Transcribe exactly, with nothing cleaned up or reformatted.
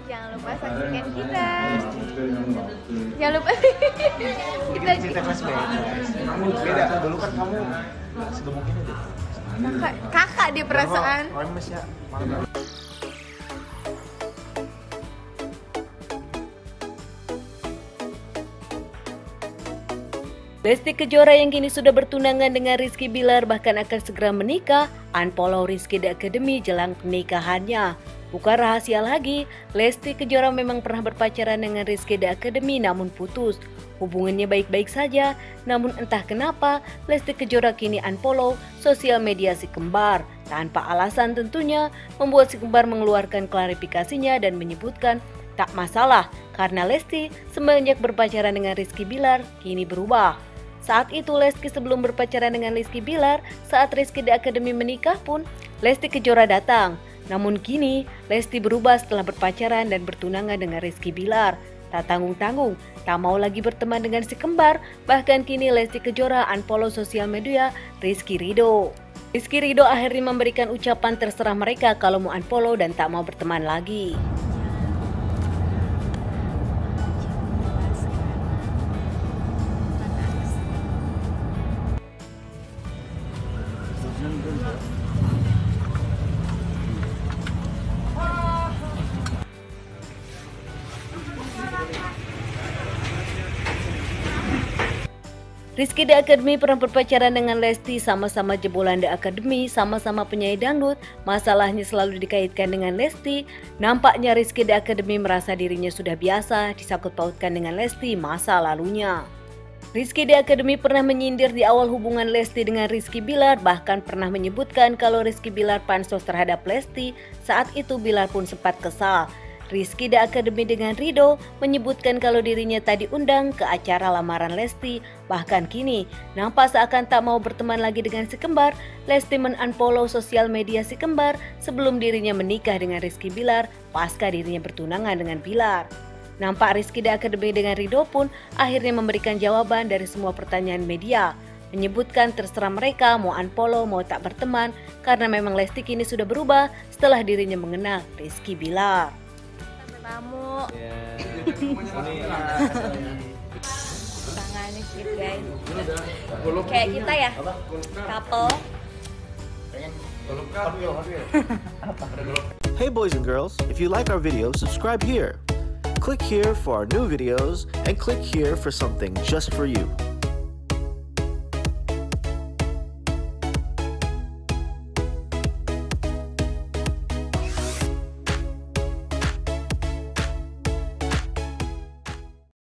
Jangan lupa saksikan kita. Jangan lupa. Kita cerita kelas beda. Beda. Dulu kan kamu segemuk ini deh. kakak, kakak dia perasaan. Remes ya. Malam. Lesti Kejora yang kini sudah bertunangan dengan Rizky Bilar bahkan akan segera menikah, unfollow Rizky The Academy jelang pernikahannya. Bukan rahasia lagi, Lesti Kejora memang pernah berpacaran dengan Rizky The Academy namun putus. Hubungannya baik-baik saja, namun entah kenapa Lesti Kejora kini unfollow sosial media si kembar. Tanpa alasan tentunya, membuat si kembar mengeluarkan klarifikasinya dan menyebutkan tak masalah karena Lesti semenjak berpacaran dengan Rizky Bilar kini berubah. Saat itu Lesti sebelum berpacaran dengan Rizky Bilar, saat Rizky The Academy menikah pun Lesti Kejora datang. Namun kini Lesti berubah setelah berpacaran dan bertunangan dengan Rizky Bilar. Tak tanggung-tanggung, tak mau lagi berteman dengan si kembar, bahkan kini Lesti Kejora unfollow sosial media Rizky Ridho. Rizky Ridho akhirnya memberikan ucapan terserah mereka kalau mau unfollow dan tak mau berteman lagi. Rizky The Academy pernah berpacaran dengan Lesti, sama-sama jebolan The Academy, sama-sama penyanyi dangdut. Masalahnya selalu dikaitkan dengan Lesti. Nampaknya Rizky The Academy merasa dirinya sudah biasa disangkut pautkan dengan Lesti masa lalunya. Rizky The Academy pernah menyindir di awal hubungan Lesti dengan Rizky Bilar, bahkan pernah menyebutkan kalau Rizky Bilar pansos terhadap Lesti. Saat itu Bilar pun sempat kesal. Rizky The Academy dengan Ridho menyebutkan kalau dirinya tak diundang ke acara lamaran Lesti. Bahkan kini nampak seakan tak mau berteman lagi dengan si kembar. Lesti men-unfollow sosial media si kembar sebelum dirinya menikah dengan Rizky Bilar pasca dirinya bertunangan dengan Bilar. Nampak Rizky The Academy dengan Ridho pun akhirnya memberikan jawaban dari semua pertanyaan media. Menyebutkan terserah mereka mau unfollow mau tak berteman karena memang Lesti kini sudah berubah setelah dirinya mengenal Rizky Bilar. Tamu. Tangannya sweet guys. Kayak kita ya, couple. Hey boys and girls, if you like our videos, subscribe here. Click here for our new videos and click here for something just for you.